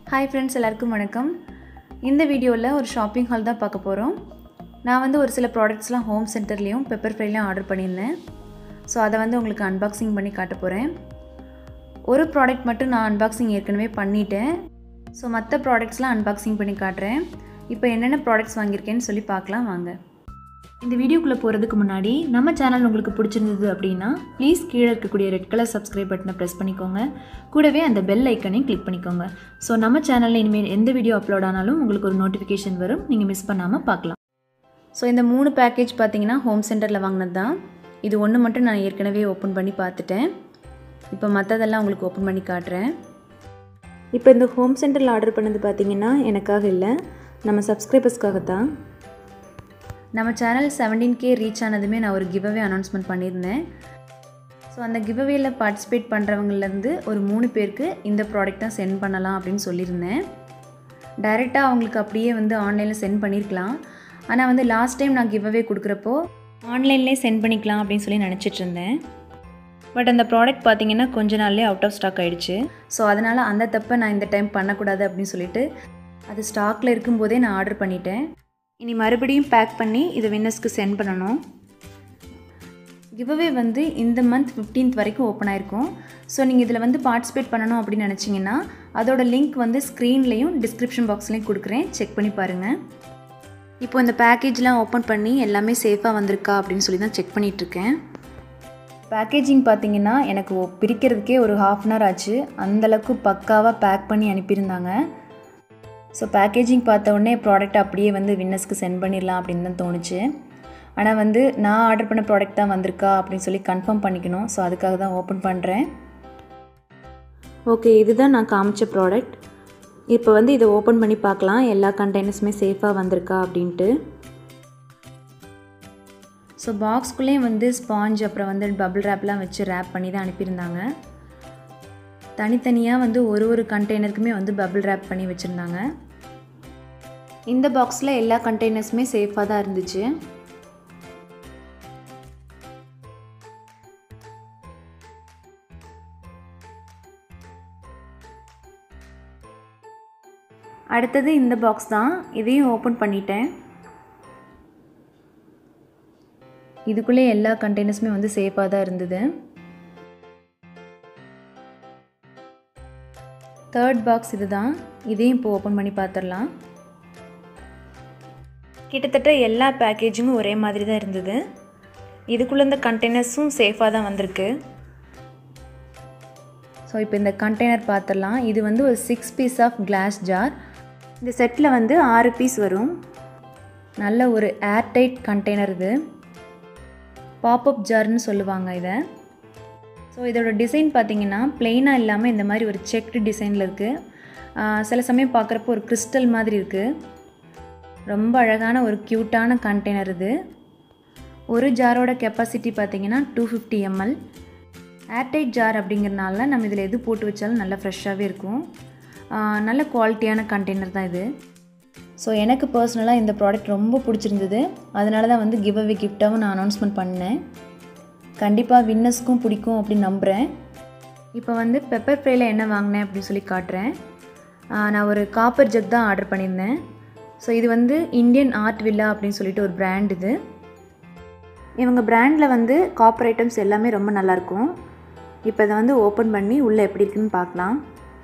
Hi friends, எல்லாருக்கும் வணக்கம். இந்த வீடியோவில் ஒரு ஷாப்பிங் ஹால் தான் பார்க்க போகிறோம். நான் வந்து ஒரு சில ப்ராடக்ட்ஸ்லாம் ஹோம் சென்டர்லேயும் பெப்பர் ஃப்ரைலையும் ஆர்டர் பண்ணியிருந்தேன். ஸோ அதை வந்து உங்களுக்கு அன்பாக்சிங் பண்ணி காட்ட போகிறேன். ஒரு ப்ராடக்ட் மட்டும் நான் அன்பாக்சிங் ஏற்கனவே பண்ணிட்டேன். ஸோ மற்ற ப்ராடக்ட்ஸ்லாம் அன்பாக்சிங் பண்ணி காட்டுறேன். இப்போ என்னென்ன ப்ராடக்ட்ஸ் வாங்கியிருக்கேன்னு சொல்லி பார்க்கலாம் வாங்க. இந்த வீடியோக்குள்ளே போகிறதுக்கு முன்னாடி நம்ம சேனல் உங்களுக்கு பிடிச்சிருந்தது அப்படின்னா ப்ளீஸ் கீழே இருக்கக்கூடிய ரெட் கலர் சப்ஸ்கிரைப் பட்டனை ப்ரெஸ் பண்ணிக்கோங்க. கூடவே அந்த பெல் ஐக்கனையும் கிளிக் பண்ணிக்கோங்க. ஸோ நம்ம சேனலில் இனிமேல் எந்த வீடியோ அப்லோட் ஆனாலும் உங்களுக்கு ஒரு நோட்டிஃபிகேஷன் வரும், நீங்கள் மிஸ் பண்ணாமல் பார்க்கலாம். ஸோ இந்த 3 பேக்கேஜ் பார்த்தீங்கன்னா ஹோம் சென்டரில் வாங்கினது தான். இது ஒன்று மட்டும் நான் ஏற்கனவே ஓப்பன் பண்ணி பார்த்துட்டேன். இப்போ மற்றதெல்லாம் உங்களுக்கு ஓப்பன் பண்ணி காட்டுறேன். இப்போ இந்த ஹோம் சென்டரில் ஆர்டர் பண்ணது பார்த்தீங்கன்னா எனக்காக இல்லை, நம்ம சப்ஸ்கிரைபர்ஸ்க்காக தான். நம்ம சேனல் 17K ரீச் ஆனதுமே நான் ஒரு கிவ்அவே அனௌன்ஸ்மெண்ட் பண்ணியிருந்தேன். ஸோ அந்த கிவ்அவேயில் பார்ட்டிசிபேட் பண்ணுறவங்கலேருந்து ஒரு 3 பேருக்கு இந்த ப்ராடக்ட் தான் சென்ட் பண்ணலாம் அப்படின்னு சொல்லியிருந்தேன். டைரெக்டாக அவங்களுக்கு அப்படியே வந்து ஆன்லைனில் சென்ட் பண்ணியிருக்கலாம். ஆனால் வந்து லாஸ்ட் டைம் நான் கிவ்அவே கொடுக்குறப்போ ஆன்லைன்லேயே சென்ட் பண்ணிக்கலாம் அப்படின்னு சொல்லி நினச்சிட்டு இருந்தேன். பட் அந்த ப்ராடக்ட் பார்த்திங்கன்னா கொஞ்ச நாள்லேயே அவுட் ஆஃப் ஸ்டாக் ஆகிடுச்சு. ஸோ அதனால் அந்த தப்பை நான் இந்த டைம் பண்ணக்கூடாது அப்படின்னு சொல்லிட்டு அது ஸ்டாக்கில் இருக்கும்போதே நான் ஆர்டர் பண்ணிட்டேன். இனி மறுபடியும் பேக் பண்ணி இதை வின்னர்ஸ்க்கு சென்ட் பண்ணணும். கிவ்அவே வந்து இந்த மந்த் 15th வரைக்கும் ஓப்பன் ஆகிருக்கும். ஸோ நீங்கள் இதில் வந்து பார்ட்டிசிபேட் பண்ணணும் அப்படின்னு நினச்சிங்கன்னா அதோட லிங்க் வந்து ஸ்க்ரீன்லேயும் டிஸ்கிரிப்ஷன் பாக்ஸ்லேயும் கொடுக்குறேன், செக் பண்ணி பாருங்கள். இப்போ இந்த பேக்கேஜ்லாம் ஓப்பன் பண்ணி எல்லாமே சேஃபாக வந்திருக்கா அப்படின்னு சொல்லி தான் செக் பண்ணிகிட்ருக்கேன். பேக்கேஜிங் பார்த்திங்கன்னா எனக்கு பிரிக்கிறதுக்கே ஒரு 1/2 hour ஆச்சு. அந்தளவுக்கு பக்காவாக பேக் பண்ணி அனுப்பியிருந்தாங்க. ஸோ பேக்கேஜிங் பார்த்த உடனே ப்ராடக்ட் அப்படியே வந்து வின்னர்ஸ்க்கு சென்ட் பண்ணிடலாம் அப்படின்னு தான் தோணுச்சு. ஆனால் வந்து நான் ஆர்டர் பண்ண ப்ராடக்ட் தான் வந்திருக்கா அப்படின்னு சொல்லி கன்ஃபார்ம் பண்ணிக்கணும். ஸோ அதுக்காக தான் ஓப்பன் பண்ணுறேன். ஓகே, இதுதான் நான் காமிச்ச ப்ராடக்ட். இப்போ வந்து இதை ஓப்பன் பண்ணி பார்க்கலாம் எல்லா கண்டெய்னர்ஸுமே சேஃபாக வந்திருக்கா அப்படின்ட்டு. ஸோ பாக்ஸ்குள்ளேயும் வந்து ஸ்பாஞ்ச் அப்புறம் வந்து பபிள் ரேப்லாம் வச்சு ரேப் பண்ணி தான் அனுப்பியிருந்தாங்க. தனித்தனியாக வந்து ஒரு கண்டெய்னருக்குமே வந்து பபிள் ரேப் பண்ணி வச்சுருந்தாங்க. இந்த பாக்ஸில் எல்லா கண்டெய்னர்ஸுமே சேஃபாக தான் இருந்துச்சு. அடுத்தது இந்த பாக்ஸ் தான், இதையும் ஓப்பன் பண்ணிட்டேன். இதுக்குள்ளே எல்லா கண்டெய்னர்ஸுமே வந்து சேஃபாக தான் இருந்தது. தேர்ட் பாக்ஸ் இது தான், இதையும் இப்போ ஓப்பன் பண்ணி பார்த்துடலாம். கிட்டத்தட்ட எல்லா பேக்கேஜுமே ஒரே மாதிரி தான் இருந்தது. இதுக்குள்ளே இந்த கண்டெய்னர்ஸும் சேஃபாக தான் வந்திருக்கு. ஸோ இப்போ இந்த கண்டெய்னர் பார்த்துடலாம். இது வந்து ஒரு 6 பீஸ் ஆஃப் கிளாஸ் ஜார். இந்த செட்டில் வந்து 6 பீஸ் வரும். நல்ல ஒரு ஏர்டைட் கண்டெய்னர் இது. பாப்அப் ஜார்னு சொல்லுவாங்க இதை. ஸோ இதோட டிசைன் பார்த்திங்கன்னா பிளெயினாக இல்லாமல் இந்த மாதிரி ஒரு செக்டு டிசைனில் இருக்குது. சில சமயம் பார்க்குறப்போ ஒரு கிறிஸ்டல் மாதிரி இருக்குது. ரொம்ப அழகான ஒரு க்யூட்டான கண்டெய்னர் இது. ஒரு ஜாரோட கெப்பாசிட்டி பார்த்திங்கன்னா 250 ml. ஏர்டைட் ஜார் அப்படிங்கிறனால நம்ம இதில் எது போட்டு வச்சாலும் நல்லா ஃப்ரெஷ்ஷாகவே இருக்கும். நல்ல குவாலிட்டியான கண்டெய்னர் தான் இது. ஸோ எனக்கு பர்சனலாக இந்த ப்ராடக்ட் ரொம்ப பிடிச்சிருந்தது. அதனால தான் வந்து கிவ்அவே கிஃப்டாகவும் நான் அனௌன்ஸ்மெண்ட் பண்ணேன். கண்டிப்பாக வின்னர்ஸ்க்கும் பிடிக்கும் அப்படின்னு நம்புகிறேன். இப்போ வந்து பெப்பர் ஃப்ரையில் என்ன வாங்கினேன் அப்படின்னு சொல்லி காட்டுறேன். நான் ஒரு காப்பர் ஜக் தான் ஆர்டர் பண்ணியிருந்தேன். ஸோ இது வந்து இந்தியன் ஆர்ட் வில்லா அப்படின்னு சொல்லிட்டு ஒரு பிராண்ட் இது. இவங்க பிராண்டில் வந்து காப்பர் ஐட்டம்ஸ் எல்லாமே ரொம்ப நல்லாயிருக்கும். இப்போ இதை வந்து ஓப்பன் பண்ணி உள்ளே எப்படி இருக்குன்னு பார்க்கலாம்.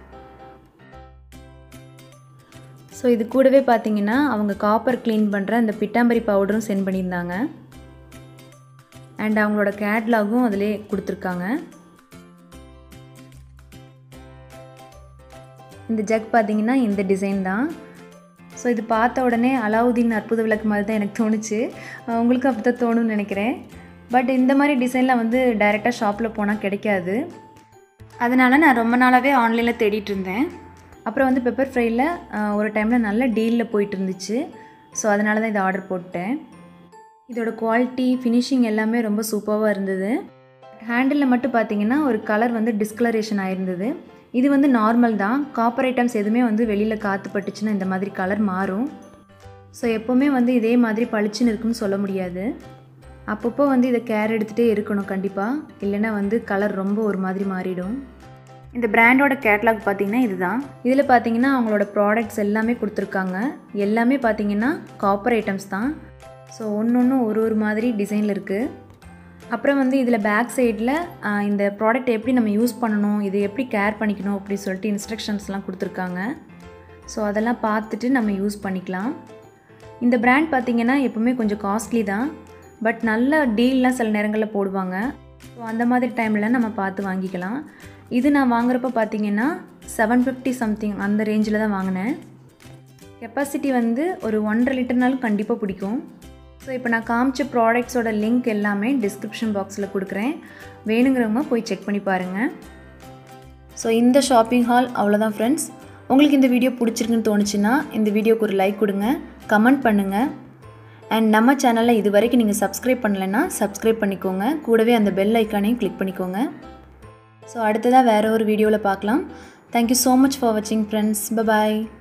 ஸோ இது கூடவே பார்த்திங்கன்னா அவங்க காப்பர் க்ளீன் பண்ணுற அந்த பிட்டாம்பரி பவுடரும் சென்ட் பண்ணியிருந்தாங்க. அண்ட் அவங்களோட கேட்லாகும் அதிலே கொடுத்துருக்காங்க. இந்த ஜக் பார்த்திங்கன்னா இந்த டிசைன் தான். ஸோ இது பார்த்த உடனே அலாவுதீன் அற்புத விளக்கு மாதிரி தான் எனக்கு தோணுச்சு. உங்களுக்கு அப்படி தான் தோணுன்னு நினைக்கிறேன். பட் இந்த மாதிரி டிசைன்லாம் வந்து டைரெக்டாக ஷாப்பில் போனால் கிடைக்காது. அதனால் நான் ரொம்ப நாளாகவே ஆன்லைனில் தேடிட்டு இருந்தேன். அப்புறம் வந்து பெப்பர் ஃப்ரையில் ஒரு டைமில் நல்ல டீலில் போயிட்டு இருந்துச்சு. ஸோ அதனால தான் இதை ஆர்டர் போட்டேன். இதோட குவாலிட்டி ஃபினிஷிங் எல்லாமே ரொம்ப சூப்பராக இருந்தது. ஹேண்டிலில் மட்டும் பார்த்திங்கன்னா ஒரு கலர் வந்து டிஸ்கலரேஷன் ஆகிருந்தது. இது வந்து நார்மல் தான். காப்பர் ஐட்டம்ஸ் எதுவுமே வந்து வெளியில் காற்று பட்டுச்சுன்னா இந்த மாதிரி கலர் மாறும். ஸோ எப்போவுமே வந்து இதே மாதிரி பளிச்சுன்னு இருக்குன்னு சொல்ல முடியாது. அப்பப்போ வந்து இதை கேர் எடுத்துகிட்டே இருக்கணும் கண்டிப்பாக. இல்லைன்னா வந்து கலர் ரொம்ப ஒரு மாதிரி மாறிடும். இந்த பிராண்டோட கேட்லாக் பார்த்திங்கன்னா இதுதான். இதில் பார்த்திங்கன்னா அவங்களோட ப்ராடக்ட்ஸ் எல்லாமே கொடுத்துருக்காங்க. எல்லாமே பார்த்திங்கன்னா காப்பர் ஐட்டம்ஸ் தான். ஸோ ஒன்று ஒரு மாதிரி டிசைனில் இருக்குது. அப்புறம் வந்து இதில் பேக் சைடில் இந்த ப்ராடக்ட் எப்படி நம்ம யூஸ் பண்ணணும், இது எப்படி கேர் பண்ணிக்கணும் அப்படின்னு சொல்லிட்டு இன்ஸ்ட்ரக்ஷன்ஸ்லாம் கொடுத்துருக்காங்க. ஸோ அதெல்லாம் பார்த்துட்டு நம்ம யூஸ் பண்ணிக்கலாம். இந்த பிராண்ட் பார்த்திங்கன்னா எப்போவுமே கொஞ்சம் காஸ்ட்லி தான். பட் நல்ல டீல்லாம் சில நேரங்களில் போடுவாங்க. ஸோ அந்த மாதிரி டைமில் நம்ம பார்த்து வாங்கிக்கலாம். இது நான் வாங்குறப்ப பார்த்திங்கன்னா 750 சம்திங் அந்த ரேஞ்சில் தான் வாங்கினேன். கெப்பாசிட்டி வந்து ஒரு 1.5 லிட்டர்னாலும் கண்டிப்பாக பிடிக்கும். ஸோ இப்போ நான் காமிச்ச ப்ராடக்ட்ஸோட லிங்க் எல்லாமே டிஸ்கிரிப்ஷன் பாக்ஸில் கொடுக்குறேன். வேணுங்கிறவங்க போய் செக் பண்ணி பாருங்கள். ஸோ இந்த ஷாப்பிங் ஹால் அவ்வளோதான் ஃப்ரெண்ட்ஸ். உங்களுக்கு இந்த வீடியோ பிடிச்சிருக்குன்னு தோணுச்சுன்னா இந்த வீடியோக்கு ஒரு லைக் கொடுங்க, கமெண்ட் பண்ணுங்கள். அண்ட் நம்ம சேனலில் இது வரைக்கும் நீங்கள் சப்ஸ்கிரைப் பண்ணலைன்னா சப்ஸ்கிரைப் பண்ணிக்கோங்க. கூடவே அந்த பெல் ஐக்கானையும் கிளிக் பண்ணிக்கோங்க. ஸோ அடுத்ததாக வேறு ஒரு வீடியோவில் பார்க்கலாம். தேங்க்யூ ஸோ மச் ஃபார் வாட்சிங் ஃப்ரெண்ட்ஸ். பை.